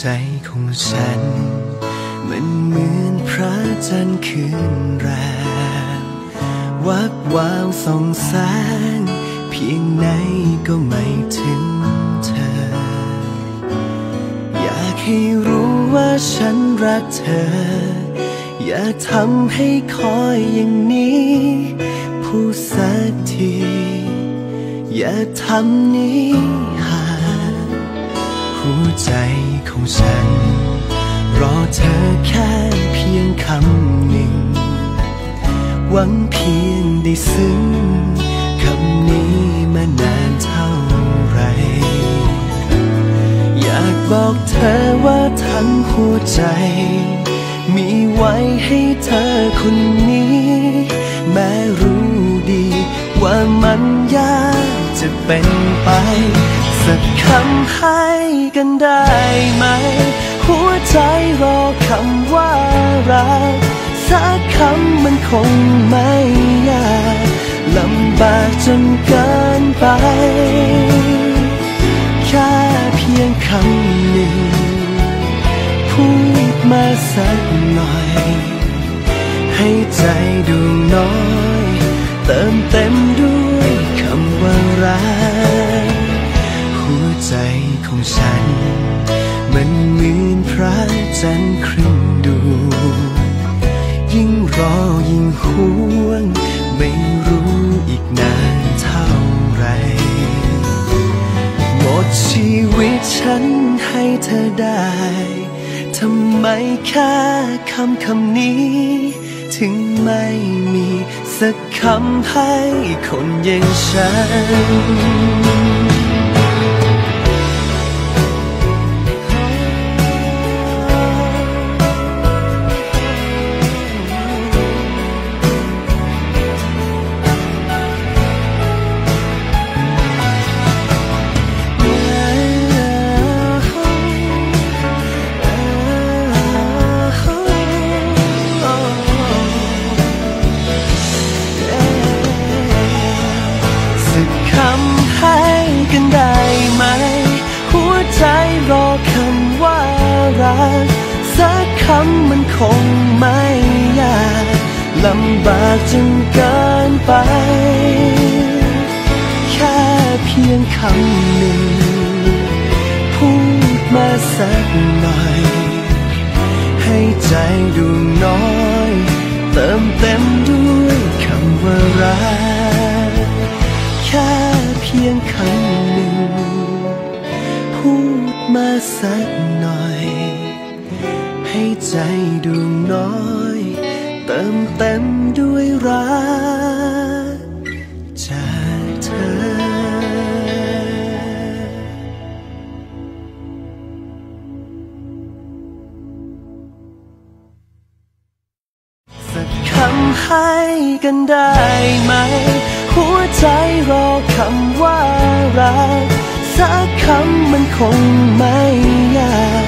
ใจของฉันมันเหมือนพระจันทร์คืนแรมวับวาวส่องแสงเพียงไหนก็ไม่ถึงเธออยากให้รู้ว่าฉันรักเธออย่าทำให้คอยอย่างนี้พูดสักทีอย่าทำนี้ห่างหัวใจของฉันรอเธอแค่เพียงคำหนึ่งหวังเพียงได้ซึ้งคำนี้มานานเท่าไรอยากบอกเธอว่าทั้งหัวใจมีไว้ให้เธอคนนี้แม้รู้ดีว่ามันยากจะเป็นไปสักคำให้กันได้ไหมหัวใจรอคำว่ารักสักคำมันคงไม่ยากลำบากจนเกินไปแค่เพียงคำหนึ่งพูดมาสักหน่อยให้ใจดวงน้อยเติมเต็มด้วยคำว่ารักหัวใจของฉันมันเหมือนพระจันทร์ครึ่งดวงยิ่งรอยิ่งห่วงไม่รู้อีกนานเท่าไรหมดชีวิตฉันให้เธอได้ทำไมแค่คำนี้ถึงไม่มีสักคำให้คนอย่างฉันสักคำมันคงไม่ยากลำบากจนเกินไปแค่เพียงคำหนึ่งพูดมาสักหน่อยให้ใจดวงน้อยเติมเต็มด้วยคำว่ารักแค่เพียงคำหนึ่งพูดมาสักหน่อยให้ใจดวงน้อยเติมเต็มด้วยรักจากเธอสักคำให้กันได้ไหมหัวใจรอคำว่ารักสักคำมันคงไม่ยาก